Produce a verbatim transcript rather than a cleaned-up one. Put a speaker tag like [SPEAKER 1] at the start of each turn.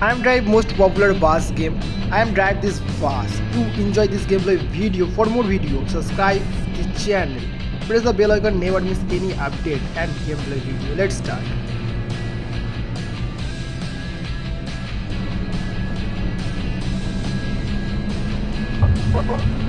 [SPEAKER 1] I am drive most popular bus game. I am drive this fast. To enjoy this gameplay video, for more video, subscribe the channel. Press the bell icon, never miss any update and gameplay video. Let's start.
[SPEAKER 2] What?